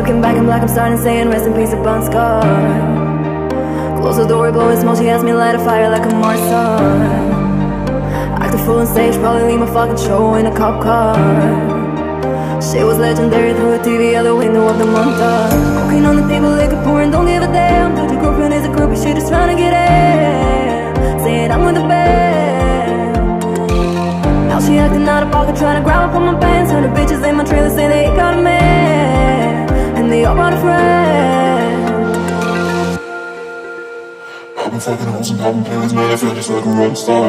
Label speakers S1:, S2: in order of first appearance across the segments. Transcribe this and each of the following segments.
S1: Looking back in black, I'm starting saying rest in peace, a Bon Scar. Close the door, blowing smoke, she asked me light a fire like a Mars sun. Act a fool on stage, probably leave my fucking show in a cop car. Shit was legendary through a TV out the window of the montage. Cocaine on the table, liquor pouring, don't give a damn. Thought your girlfriend is a groupie, she just trying to get in. Saying I'm with the band. Now she acting out of pocket, trying to grab up on my pants. 100 bitches in my trailer say they ain't got a man, and they all brought a friend.
S2: I've been fucking hoes and popping pills, man, I feel just like a rock star.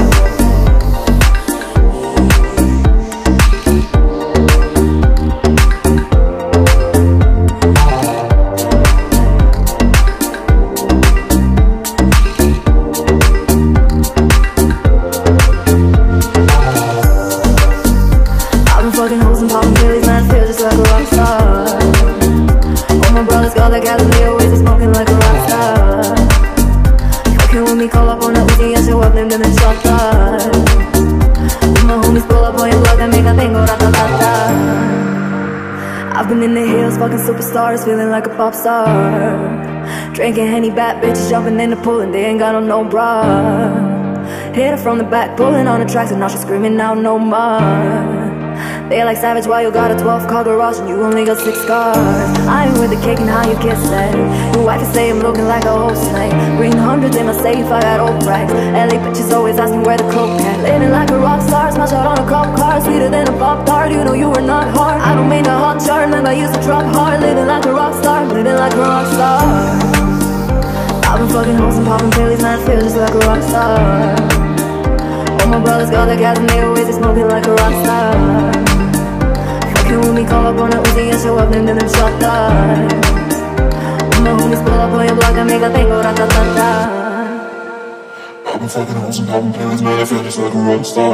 S1: I've been in the hills, fucking superstars, feeling like a pop star. Drinking Henny, bad bitches jumping in the pool and they ain't got on no bra. Hit her from the back, pulling on the tracks and now she's screaming out no more. They like savage, why you got a 12-car garage and you only got 6 cars? I ain't with the cake and how you kiss that. Your wife can say I'm looking like a whole snake. Green hundreds in my safe, I got old racks. LA bitches always asking where the coke at. Living like a rock star, smash out on a cop car. Sweeter than a pop tart, you know you were not hard. I don't mean the hot chart, remember I used to drop hard. Living like a rock star, living like a rock star. I've been fucking hoes and popping pillies, man, I feel just like a rock star. All my brothers got the gas and they always be smoking like a rock star. When we call up on a Uzi and show up, then them shot that. When my homies pull up on your block, I make a tango, ratatata.
S2: I've been fucking hoes and popping pills, man, I feel just like a rock star.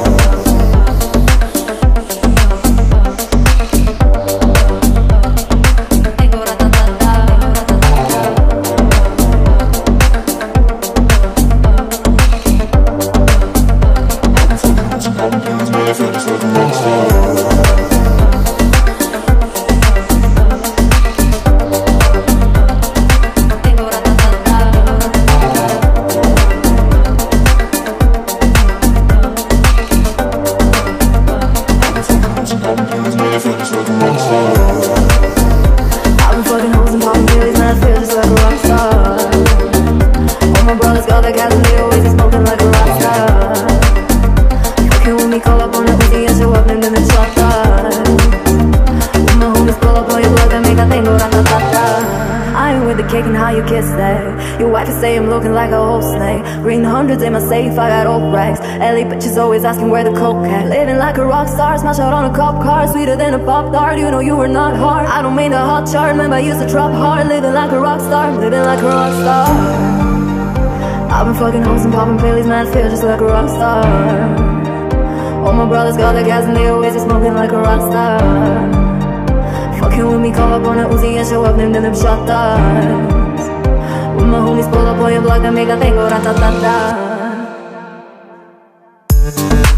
S1: Kicking how you kiss that. Your wife is saying I'm looking like a whole snake. Green hundreds in my safe, I got old racks. LA bitches always asking where the coke at. Living like a rock star, smash out on a cop car. Sweeter than a pop tart, you know you were not hard. I don't mean the hot chart, remember I used to drop hard. Living like a rock star, living like a rock star. I've been fucking hoes and popping pillies, man, I feel just like a rock star. All my brothers got the gas and they always be smoking like a rock star. Fucking with me, call up on a Uzi and show up, them shot stars. When my homies pull up on your block, I make a tango, ratatata.